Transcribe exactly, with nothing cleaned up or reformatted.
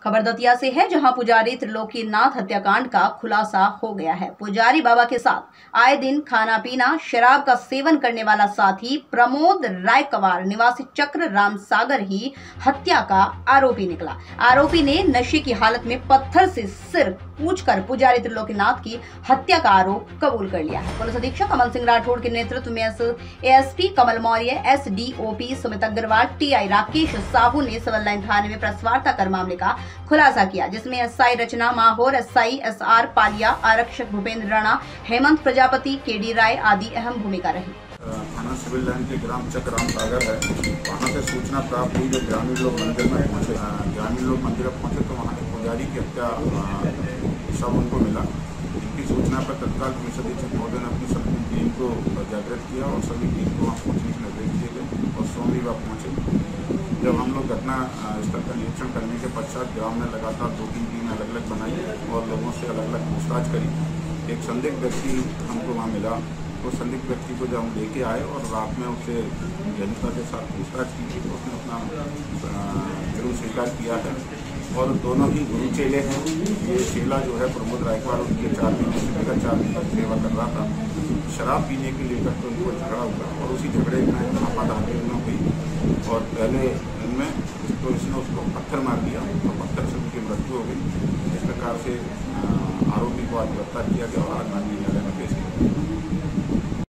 खबर दतिया से है, जहां पुजारी त्रिलोकीनाथ हत्याकांड का खुलासा हो गया है। पुजारी बाबा के साथ आए दिन खाना पीना, शराब का सेवन करने वाला साथी प्रमोद रायकवार निवासी चक्र राम सागर ही हत्या का आरोपी निकला। आरोपी ने नशे की हालत में पत्थर से सिर पूछकर पुजारी त्रिलोकीनाथ की हत्या का आरोप कबूल कर लिया है। पुलिस अधीक्षक कमल सिंह राठौड़ के नेतृत्व में ASP Kamal Maurya, SDOP Sumit Agarwal, TI Rakesh Sahu ने सिविल लाइन थाने में प्रेस वार्ता कर मामले का खुलासा किया, जिसमें SI Rachna Mahaur, SI SR Paliya, आरक्षक भूपेंद्र राणा, हेमंत प्रजापति, केडी राय आदि अहम भूमिका रही। थाना सिविल लाइन के ग्राम चक्र राम सागर है, वहाँ से सूचना प्राप्त हुई। जो ग्रामीण लोग मंदिर में पहुँचे ग्रामीण लोग मंदिर में पहुँचे तो वहाँ के पुजारी की हत्या सब उनको मिला। इनकी सूचना पर तत्काल पुलिस अधीक्षक महोदय ने अपनी सभी टीम को जागृत किया और सभी टीम को वहाँ पहुँचने के निर्देश दिए गए और सोमवार पहुँचे। जब हम लोग घटना स्थल का निरीक्षण करने के पश्चात ग्राम में लगातार दो तीन टीमें अलग अलग बनाई और लोगों से अलग अलग पूछताछ करी। एक संदिग्ध व्यक्ति हमको वहाँ मिला। तो संदिग्ध व्यक्ति को जब हम लेके आए और रात में उससे गहनता के साथ पूछताछ की तो उसने अपना जुर्म स्वीकार किया है और दोनों ही गुरु चेले हैं। ये चेला जो है प्रमोद रायकवार, उनके चार महीने से लेकर चार महीने तक सेवा कर रहा था। शराब पीने के लेकर तो उनको झगड़ा हुआ और उसी झगड़े में हाथापाई में हुई और पहले इनमें तो इसने उसको पत्थर मार दिया और पत्थर से उनकी मृत्यु हो गई। इस प्रकार से आरोपी को आज गिरफ्तार किया गया और आज माननीय न्यायालय में पेश किया।